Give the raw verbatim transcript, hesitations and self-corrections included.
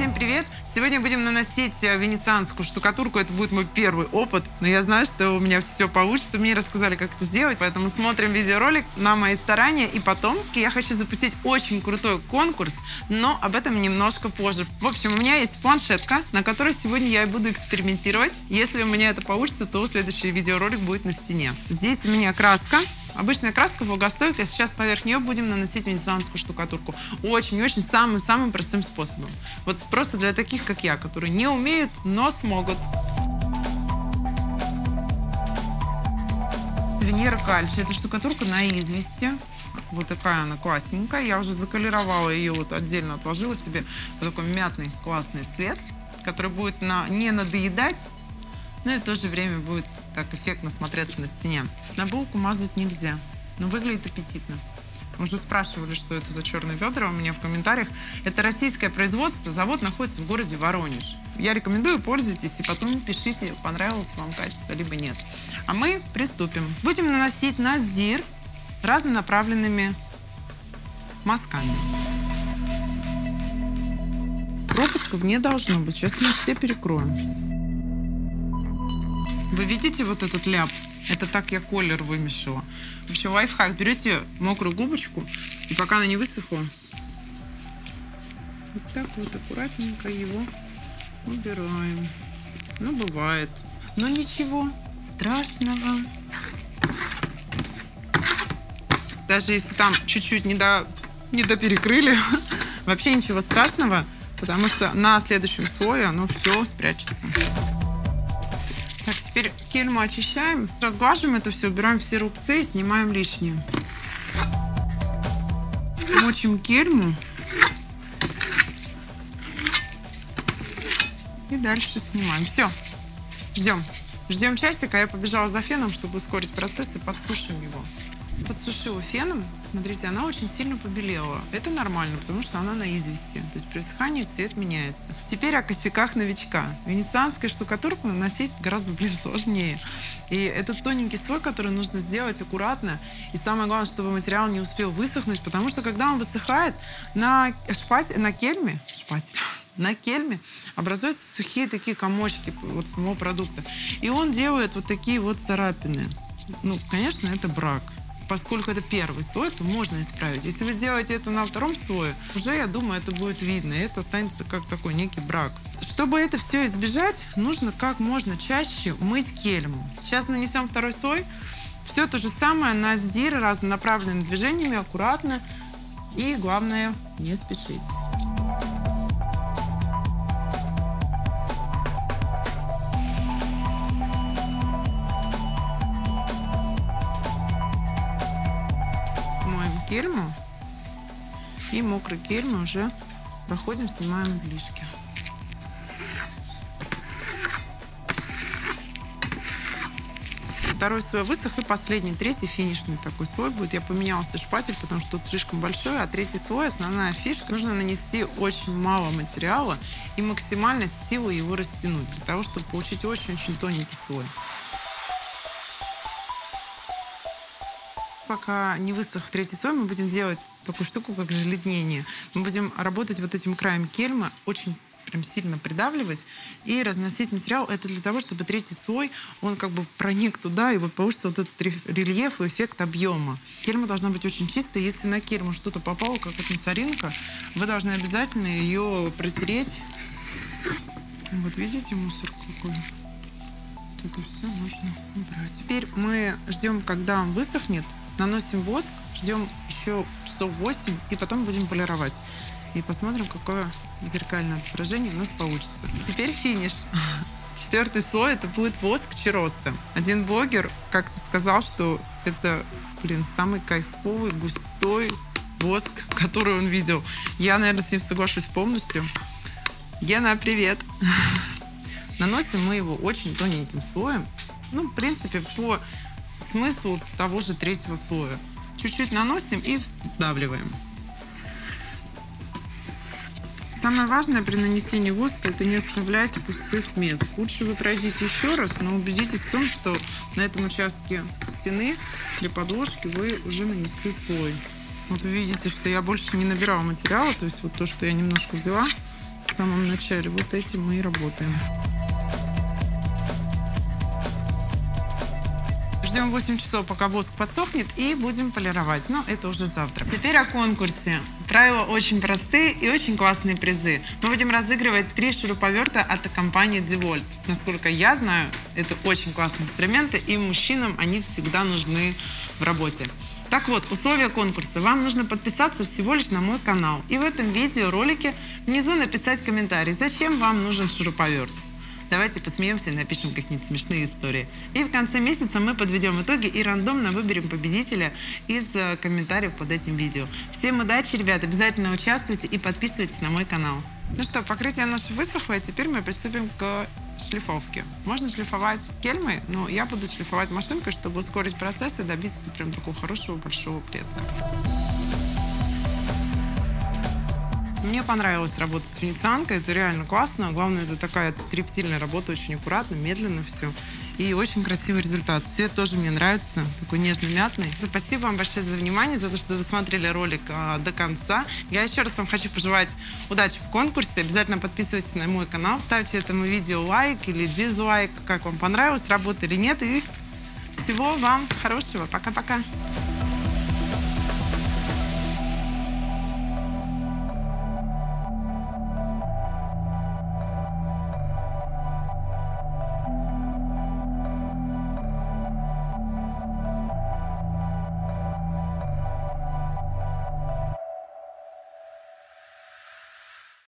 Всем привет! Сегодня будем наносить венецианскую штукатурку. Это будет мой первый опыт, но я знаю, что у меня все получится. Мне рассказали, как это сделать, поэтому смотрим видеоролик на мои старания. И потом я хочу запустить очень крутой конкурс, но об этом немножко позже. В общем, у меня есть планшетка, на которой сегодня я и буду экспериментировать. Если у меня это получится, то следующий видеоролик будет на стене. Здесь у меня краска. Обычная краска влагостойкая. Сейчас поверх нее будем наносить венецианскую штукатурку. Очень-очень самым-самым простым способом. Вот просто для таких, как я, которые не умеют, но смогут. Венера Кальчи. Это штукатурка на извести. Вот такая она классненькая. Я уже заколеровала ее, вот отдельно отложила себе вот такой мятный классный цвет, который будет на, не надоедать, но и в то же время будет так эффектно смотреться на стене. На булку мазать нельзя, но выглядит аппетитно. Уже спрашивали, что это за черные ведра у меня в комментариях. Это российское производство, завод находится в городе Воронеж. Я рекомендую, пользуйтесь и потом пишите, понравилось вам качество, либо нет. А мы приступим. Будем наносить на сдир разнонаправленными мазками. Пропусков не должно быть. Сейчас мы все перекроем. Вы видите вот этот ляп? Это так я колер вымешала. Вообще лайфхак. Берете мокрую губочку, и пока она не высохла, вот так вот аккуратненько его убираем. Ну, бывает. Но ничего страшного. Даже если там чуть-чуть не до, не доперекрыли, вообще ничего страшного, потому что на следующем слое оно все спрячется. Так, теперь кельму очищаем, разглаживаем это все, убираем все рубцы и снимаем лишнее. Мочим кельму. И дальше снимаем. Все, ждем. Ждем часика, я побежала за феном, чтобы ускорить процесс, и подсушим его. Подсушила феном, смотрите, она очень сильно побелела. Это нормально, потому что она на извести. То есть при высыхании цвет меняется. Теперь о косяках новичка. Венецианскую штукатурку наносить гораздо, блин, сложнее. И этот тоненький слой, который нужно сделать аккуратно. И самое главное, чтобы материал не успел высохнуть, потому что когда он высыхает, на шпатель, на кельме, шпатель, на кельме образуются сухие такие комочки вот самого продукта. И он делает вот такие вот царапины. Ну, конечно, это брак. Поскольку это первый слой, то можно исправить. Если вы сделаете это на втором слое, уже, я думаю, это будет видно. И это останется как такой некий брак. Чтобы это все избежать, нужно как можно чаще мыть кельму. Сейчас нанесем второй слой. Все то же самое на сдир разнонаправленными движениями, аккуратно. И главное, не спешить. Кельму и мокрой кельмы уже проходим, снимаем излишки. Второй слой высох, и последний, третий, финишный такой слой будет. Я поменяла себе шпатель, потому что тут слишком большой, а третий слой, основная фишка, нужно нанести очень мало материала и максимально с силой его растянуть, для того, чтобы получить очень-очень тоненький слой. Пока не высох третий слой, мы будем делать такую штуку, как железнение. Мы будем работать вот этим краем кельмы, очень прям сильно придавливать и разносить материал. Это для того, чтобы третий слой, он как бы проник туда, и вот получится вот этот рельеф и эффект объема. Кельма должна быть очень чистой. Если на кельму что-то попало, как вот мусоринка, вы должны обязательно ее протереть. Вот видите мусор какой? Это все нужно убрать. Теперь мы ждем, когда он высохнет. Наносим воск, ждем еще часов восемь, и потом будем полировать. И посмотрим, какое зеркальное отображение у нас получится. Теперь финиш. Четвертый слой — это будет воск Чироса. Один блогер как-то сказал, что это, блин, самый кайфовый, густой воск, который он видел. Я, наверное, с ним соглашусь полностью. Гена, привет! Наносим мы его очень тоненьким слоем. Ну, в принципе, по смыслу того же третьего слоя. Чуть-чуть наносим и вдавливаем. Самое важное при нанесении воска — это не оставлять пустых мест. Лучше вы пройдите еще раз, но убедитесь в том, что на этом участке стены для подложки вы уже нанесли слой. Вот вы видите, что я больше не набирала материала, то есть вот то, что я немножко взяла, самом начале. Вот этим мы и работаем. Ждем восемь часов, пока воск подсохнет, и будем полировать. Но это уже завтра. Теперь о конкурсе. Правила очень простые и очень классные призы. Мы будем разыгрывать три шуруповерта от компании DeWalt. Насколько я знаю, это очень классные инструменты, и мужчинам они всегда нужны в работе. Так вот, условия конкурса. Вам нужно подписаться всего лишь на мой канал. И в этом видеоролике внизу написать комментарий, зачем вам нужен шуруповерт. Давайте посмеемся и напишем какие-нибудь смешные истории. И в конце месяца мы подведем итоги и рандомно выберем победителя из комментариев под этим видео. Всем удачи, ребят! Обязательно участвуйте и подписывайтесь на мой канал. Ну что, покрытие наше высохло, и теперь мы приступим к шлифовке. Можно шлифовать кельмой, но я буду шлифовать машинкой, чтобы ускорить процесс и добиться прям такого хорошего большого блеска. Мне понравилось работать с венецианкой, это реально классно. Главное, это такая трептильная работа, очень аккуратно, медленно все. И очень красивый результат. Цвет тоже мне нравится, такой нежно-мятный. Спасибо вам большое за внимание, за то, что досмотрели ролик а, до конца. Я еще раз вам хочу пожелать удачи в конкурсе. Обязательно подписывайтесь на мой канал, ставьте этому видео лайк или дизлайк, как вам понравилась работа или нет. И всего вам хорошего. Пока-пока.